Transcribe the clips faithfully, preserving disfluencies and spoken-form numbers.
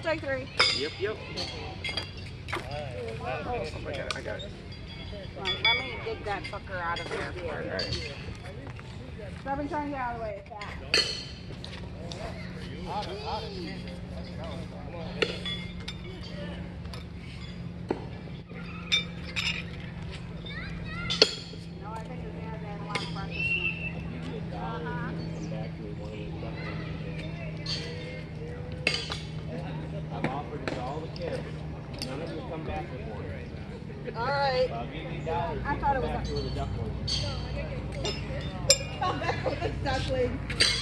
take three. Yep, yep. Oh, I got it, I got it. Come on, let me dig that fucker out of there. All right. I've been trying to get out of the way. Fast. No, I think it's there. They have a lot of practice. Uh-huh. I've offered it to all the kids. None of them come back with one. All right. So I'll give you dollars. I thought it was back a... with a duckling. Come back with a duckling.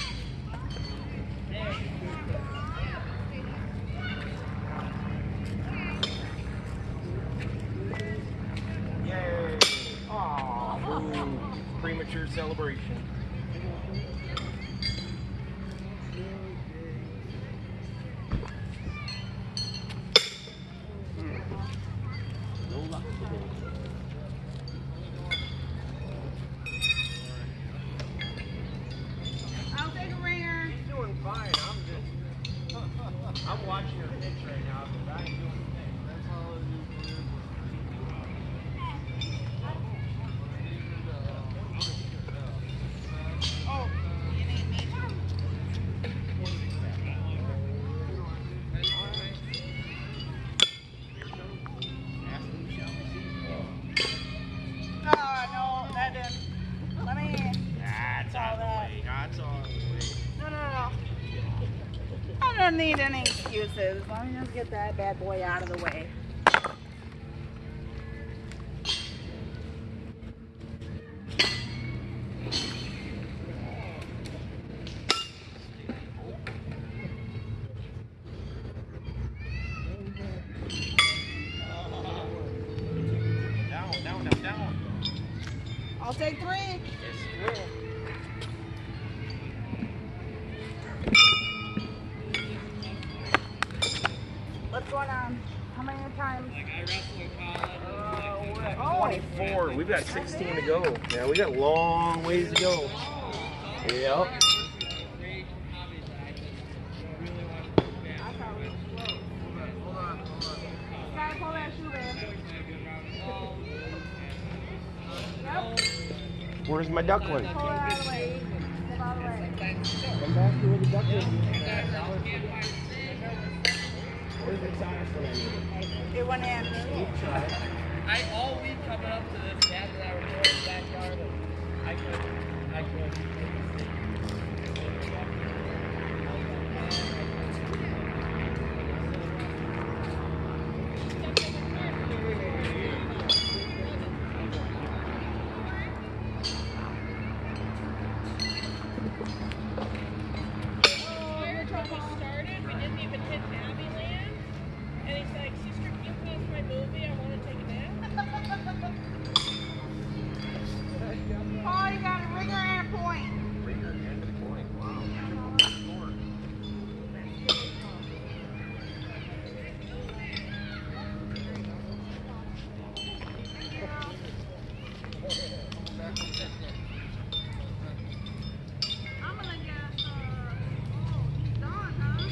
Yay! Aww. Premature celebration. No luck today. I'll take a ringer. She's doing fine. I'm just. I'm watching her pitch right now because I ain't doing anything. That's all I do. Oh, you need me. Oh, no, that didn't. Let me. That's all on the that. way. That's on the way. No, no, no. I don't need any excuses. Let me just get that bad boy out of the way. Down, down, down, down. I'll take three. Yes, you will. What's going on? How many times? Like I wrestled in college. Uh, we're at Oh. twenty-four. We've got sixteen to go. Yeah, we got a long ways to go. Yep. Gotta pull that shoe in. Yep. Where's my duckling? Pull it out of the way. Step out of the way. Come back here with the duckling. Where's the tire for that? It went in. I all week coming up to this, dad and I were going in the backyard, and I couldn't, I couldn't. Paul, you got a ringer and a point. Ringer and a point. Wow. I'm gonna guess, uh, oh, he's done, huh?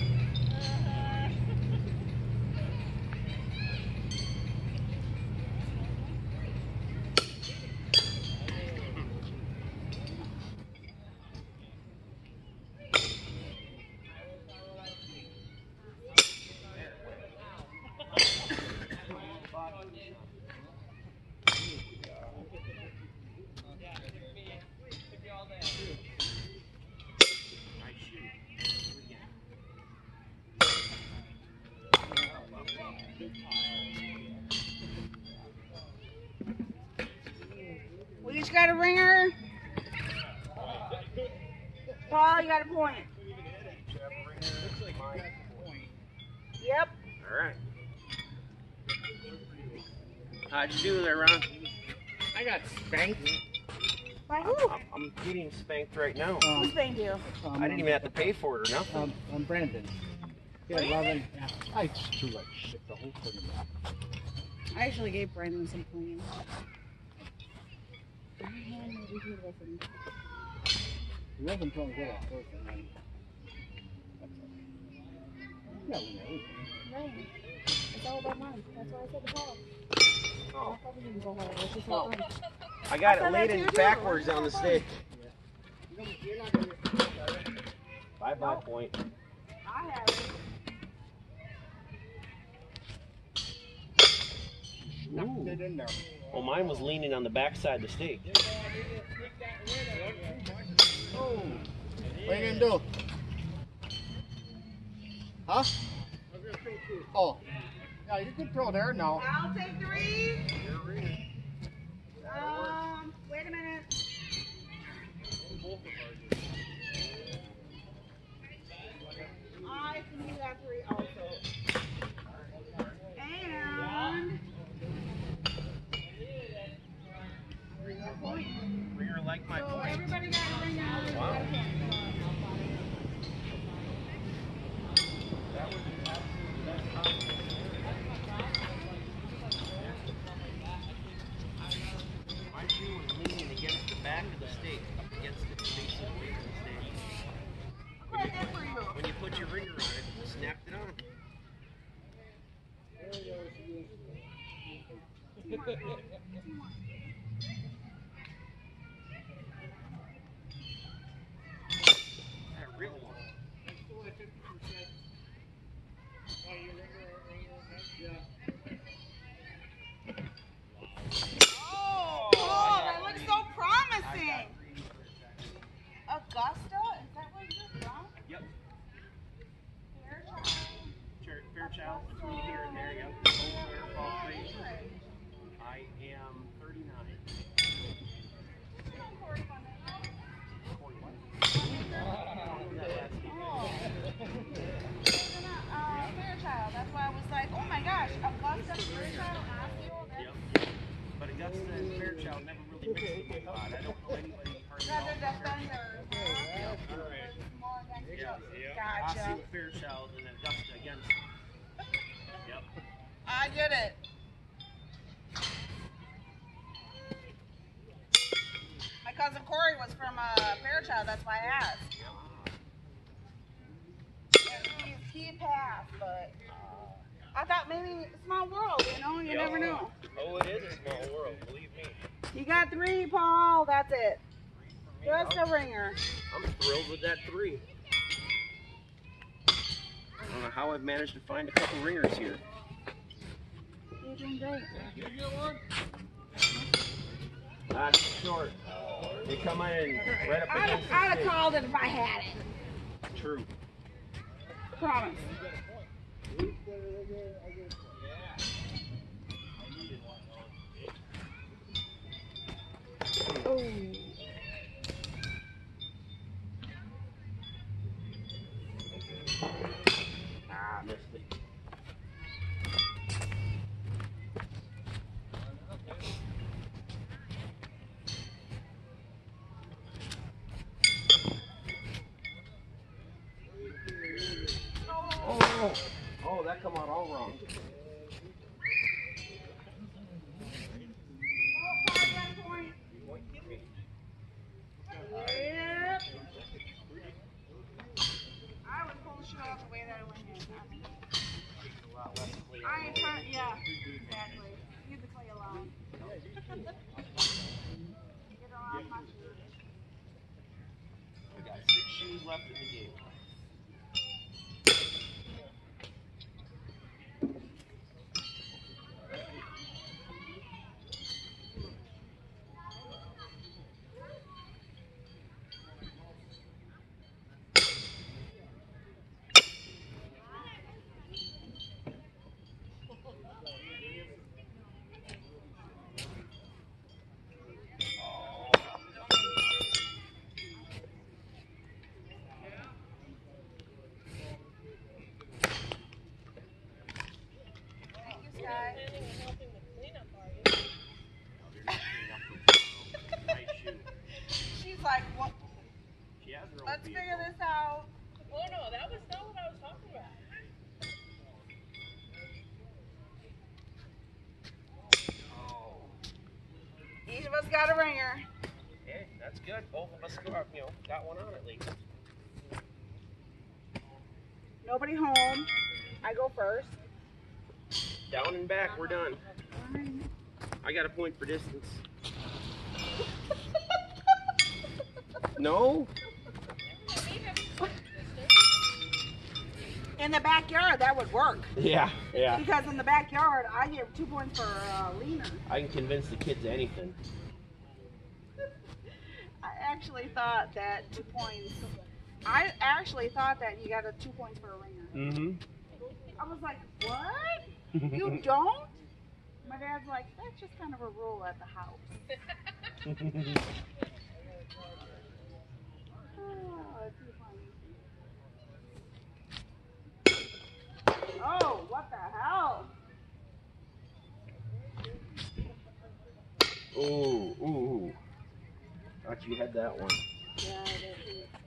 We each got a ringer. Paul, you got a point. Yep. All right. How'd you do there, Ron? I got spanked. By who? I'm, I'm getting spanked right now. Who spanked you? I didn't even have to pay for it or nothing. Um, I'm Brandon. Yeah, Robin. Yeah, I just threw like shit the whole thing. I actually gave Brandon some points. He wasn't trying to get at first, and then Yeah, we know. Rain. It's all about mine. That's why I said the call. Oh. I probably didn't go hard. It's just all mine. I got I it thought laid that in too. backwards on the stick. You're not gonna Five by point. I have it. knocked it in there. Well, mine was leaning on the backside of the stake. Oh. What are you gonna do? Huh? Oh. Yeah, you can throw there now. I'll take three. Um, wait a minute. I can do that three also. And Ringer like my so point. everybody got a ring out. Wow. My shoe was leaning against the back of the stake, up against the base of the weight of the stake. What I did for you? When you put your ringer on it, you snapped it on. That real one. Oh, oh, that looks so promising. Augusta? Is that where you're from? Yep. Fairchild? Fair- Fairchild, between here and there, yep. Over, Fall Creek. I am thirty-nine. Corey what? Uh, Fairchild. That's why I was like, oh my gosh, Augusta, Fairchild, Osceola. Yep. But Augusta and Fairchild never really mixed with my lot. I don't know anybody hardly Rather all. defenders. Huh? More against each Yeah, other. yeah. Gotcha. Osceola, Fairchild, and then Augusta against them. Yep. I get it. My cousin Corey was from uh, Fairchild, that's why I asked. And he, he passed, but I thought maybe small world, you know, you Yep. never know. Oh, it is a small world, believe me. You got three, Paul, that's it. Just a ringer. I'm thrilled with that three. I don't know how I've managed to find a couple ringers here. You're doing great. That's short. They come in right up I'd, against I'd have the stake. called it if I had it. True. Promise. Oh. Ah, missed it. Oh, oh, that come out all wrong. Yep. I would pull the shit off the way that I went in. A lot less clean. I ain't trying, yeah, exactly. Leave the clay alone. Get her off my shoes. We got six shoes left in the game. Thank you, Sky. Nice shoe. She's like, what? She has her own Let's vehicle. figure this out. Oh no, that was not what I was talking about. Oh. Each of us got a ringer. Hey, that's good. Both of us got, you know, got one on at least. Nobody home. I go first. Down and back, we're done. I got a point for distance. No? In the backyard, that would work. Yeah, yeah. Because in the backyard, I give two points for uh, leaner. I can convince the kids of anything. I actually thought that two points. I actually thought that you got a two points for a ringer. Mm-hmm. I was like, what? You don't? My dad's like, that's just kind of a rule at the house. Oh, it's too funny. Oh, what the hell? Ooh, ooh, ooh. Thought you had that one. Yeah, it is.